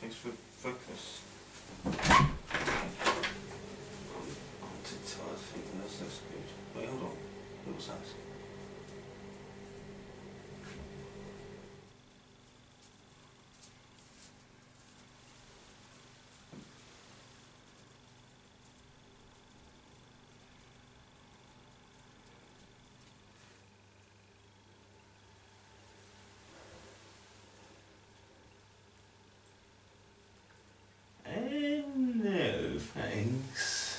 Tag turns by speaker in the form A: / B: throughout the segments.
A: Thanks for focus. I'm too tired to think that looks good. Wait, hold on. What's that? No, thanks.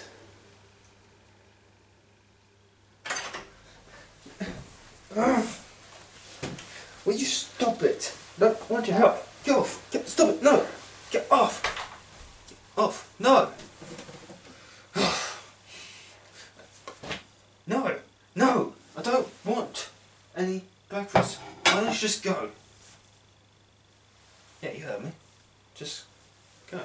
A: Will you stop it? No, I want your help. Get off. Stop it. No. Get off. Get off. No. No. No. I don't want any breakfast. Why don't you just go? Yeah, you heard me. Just go.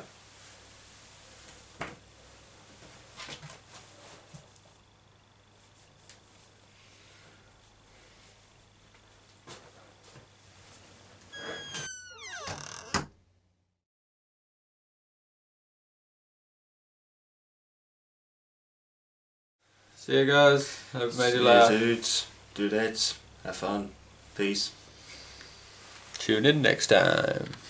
B: See you guys. Hope made you
A: See
B: laugh.
A: dudes, dudettes, have fun, peace.
B: Tune in next time.